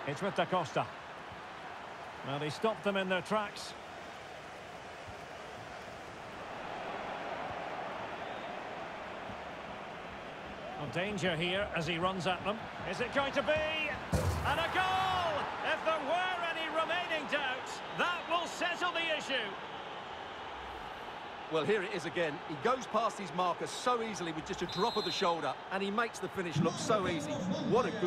It's with Da Costa. Well, he stopped them in their tracks. Well, danger here as he runs at them. Is it going to be? And a goal! If there were any remaining doubts, that will settle the issue. Well, here it is again. He goes past his marker so easily with just a drop of the shoulder, and he makes the finish look so easy. What a good...